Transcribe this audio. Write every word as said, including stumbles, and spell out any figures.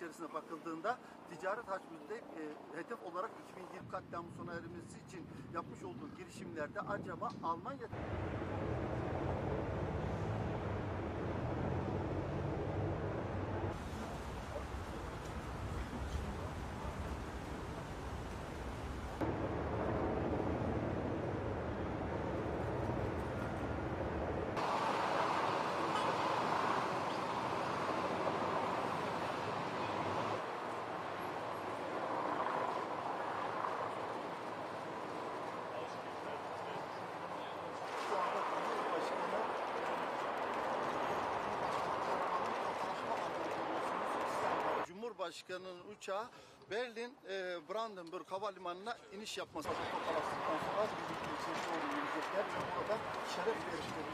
içerisine bakıldığında ticaret hacminde e, hedef olarak iki bin yirmi katliamı sona ermesi için yapmış olduğu girişimlerde acaba Almanya Cumhurbaşkanı'nın uçağı Berlin e, Brandenburg Havalimanı'na iniş yapması. Sonra bir burada şeref verişleri